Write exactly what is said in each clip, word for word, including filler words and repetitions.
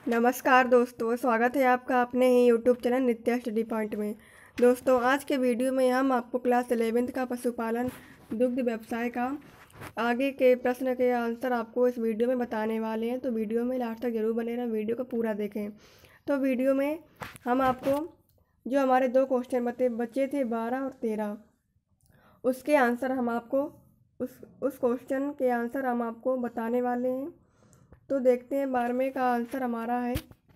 नमस्कार दोस्तों, स्वागत है आपका अपने ही YouTube channel Nitya study point में। दोस्तों, आज के वीडियो में हम आपको क्लास इलेवेंथ का पशुपालन दुग्ध व्यवसाय का आगे के प्रश्न के आंसर आपको इस वीडियो में बताने वाले हैं। तो वीडियो में लास्ट तक जरूर बने रहें, वीडियो को पूरा देखें। तो वीडियो में हम आपको जो हमारे दो क्वेश्चन बते बचे थे बारह और तेरह, उसके आंसर हम आपको उस उस क्वेश्चन के आंसर हम आपको बताने वाले हैं। तो देखते हैं बारहवें का आंसर हमारा है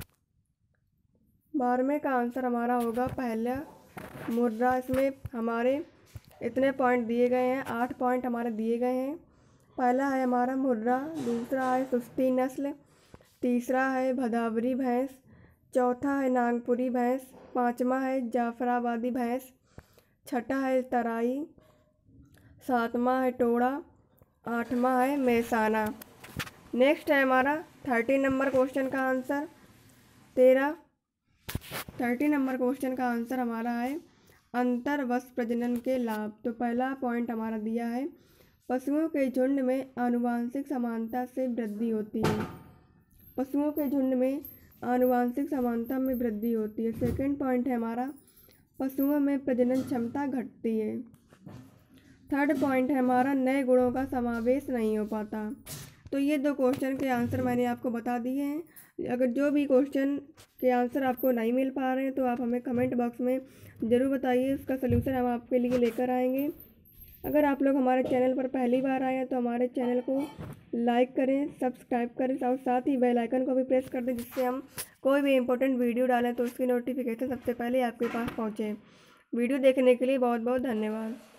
बारहवें का आंसर हमारा होगा पहला मुर्रा। इसमें हमारे इतने पॉइंट दिए गए हैं, आठ पॉइंट हमारे दिए गए हैं। पहला है हमारा मुर्रा, दूसरा है सुस्ती नस्ल, तीसरा है भदावरी भैंस, चौथा है नागपुरी भैंस, पाँचवा है जाफराबादी भैंस, छठा है तराई, सातवां है टोड़ा, आठवां है मेसाना। नेक्स्ट है हमारा थर्टी नंबर क्वेश्चन का आंसर तेरह थर्टी नंबर क्वेश्चन का आंसर हमारा है अंतर्वश प्रजनन के लाभ। तो पहला पॉइंट हमारा दिया है पशुओं के झुंड में आनुवांशिक समानता से वृद्धि होती है। पशुओं के झुंड में आनुवांशिक समानता में वृद्धि होती है। सेकंड पॉइंट है हमारा पशुओं में प्रजनन क्षमता घटती है। थर्ड पॉइंट है हमारा नए गुणों का समावेश नहीं हो पाता। तो ये दो क्वेश्चन के आंसर मैंने आपको बता दिए हैं। अगर जो भी क्वेश्चन के आंसर आपको नहीं मिल पा रहे हैं तो आप हमें कमेंट बॉक्स में ज़रूर बताइए, उसका सलूशन हम आपके लिए लेकर आएंगे। अगर आप लोग हमारे चैनल पर पहली बार आए हैं तो हमारे चैनल को लाइक करें, सब्सक्राइब करें और साथ ही बेल आइकन को भी प्रेस कर दें, जिससे हम कोई भी इम्पोर्टेंट वीडियो डालें तो उसकी नोटिफिकेशन सबसे पहले आपके पास पहुँचे। वीडियो देखने के लिए बहुत बहुत धन्यवाद।